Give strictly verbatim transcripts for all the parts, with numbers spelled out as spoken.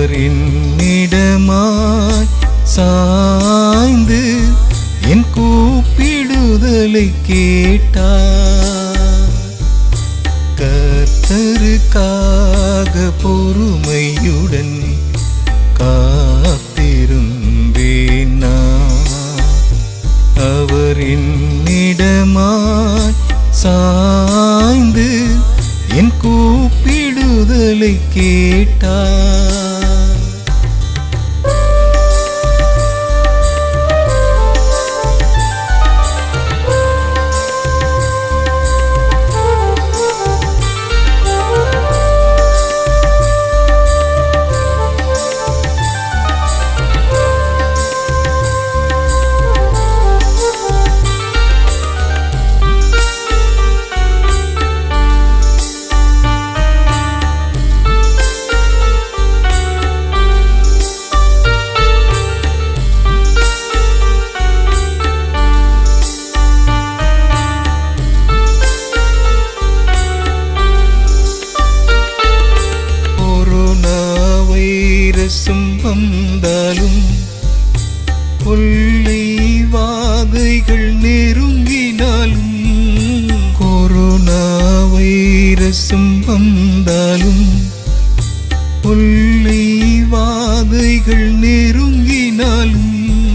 அவர் என்னிடமாய் சாய்ந்து என் கூப்பிடுதலை கேட்டார். கர்த்தருக்காக பொறுமையுடன் காத்திருந்தேன் நான். அவர் என்னிடமாய் சாய்ந்து என் கூப்பிடுதலை கேட்டார். வந்தாலும் கொள்ளை வாதைகள் நெருங்கினாலும், கொரோனா வைரசும் வந்தாலும் கொள்ளை வாதைகள் நெருங்கினாலும்,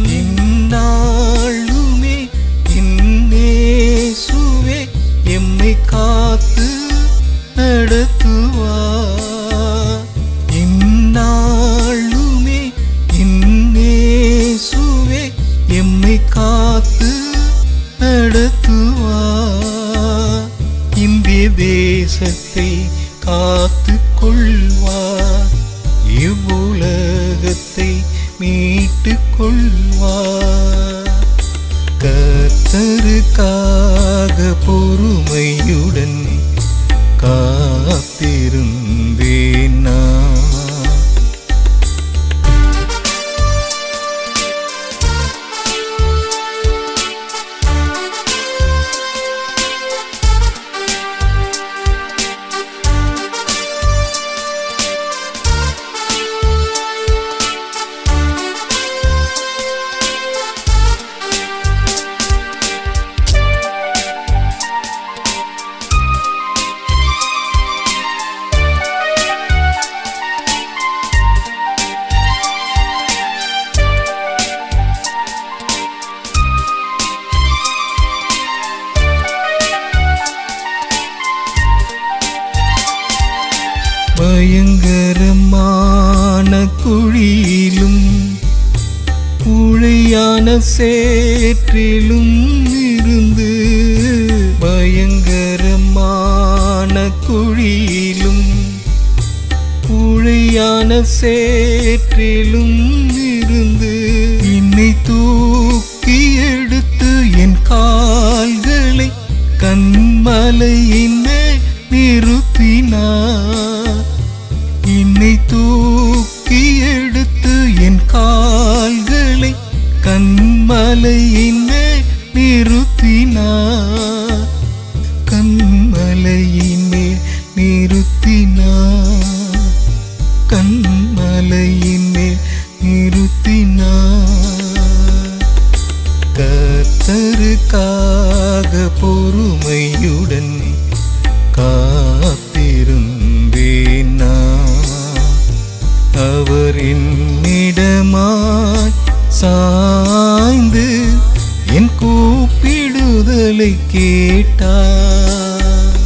இந்நாளுமே இயேசுவே எம்மை காத்து நடத்துவார். இந்நாளுமே இயேசுவே எம்மை காத்து நடத்துவார். இந்திய தேசத்தை காத்து கொள்வார், இவ்வுலகத்தை மீட்டு கொள்வார். கர்த்தருக்காக பொறுமையுடன் காத்திருந்தேன் நான். பயங்கரமான குழியிலும் ஊழையான சேற்றிலும் இருந்து, பயங்கரமான குழியிலும் ஊழையான சேற்றிலும் இருந்து என்னை தூக்கி எடுத்து என் கால்களை கன்மலையின் மேல் நிறுத்தினார். என்னை தூக்கி எடுத்து என் கால்களை கன்மலையின் மேல் நிறுத்தினார். கன்மலையின் மேல் நிறுத்தினார். கன்மலையின் மேல் நிறுத்தினார். கர்த்தருக்காக பொறுமையுடன் காத்திருந்தேன் நான். அவர் என்னிடமாய் சாய்ந்து என் கூப்பிடுதலை கேட்டார்.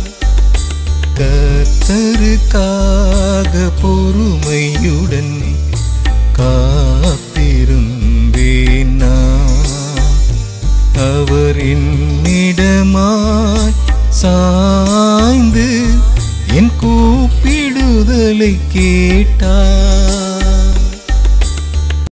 கர்த்தருக்காக பொறுமையுடன் காத்திருந்தேன் நான். அவர் என்னிடமாய்